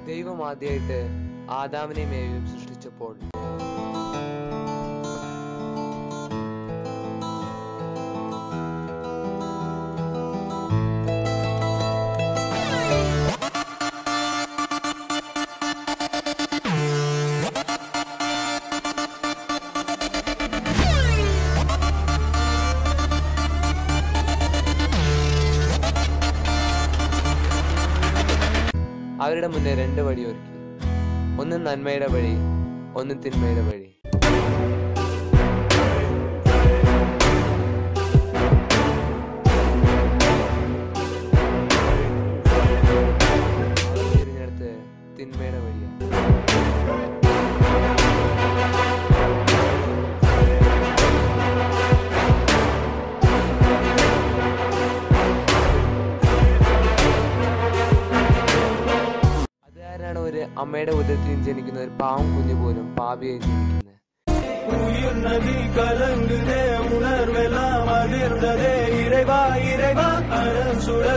ദൈവം ആദ്യമായിട്ട് ആദാമിനെയും ഏവയും സൃഷ്ടിച്ചപ്പോൾ അവരുടെ മുന്നേ രണ്ട് വഴി ഒരുക്കി. ഒന്ന് നന്മയുടെ വഴി, ഒന്ന് തിന്മയുടെ വഴി. തിരഞ്ഞെടുത്ത് തിന്മയുടെ വഴിയാണ്. ഒരു അമ്മയുടെ ഉദരത്തിൽ ജനിക്കുന്ന ഒരു പാവം കുഞ്ഞു പോലും പാപിയായി ജനിക്കുന്നത്. കലങ്കുതേ ഉണർവെല്ലാം അതിർന്നതേ ഇരവാ ഇരവാ അരസുര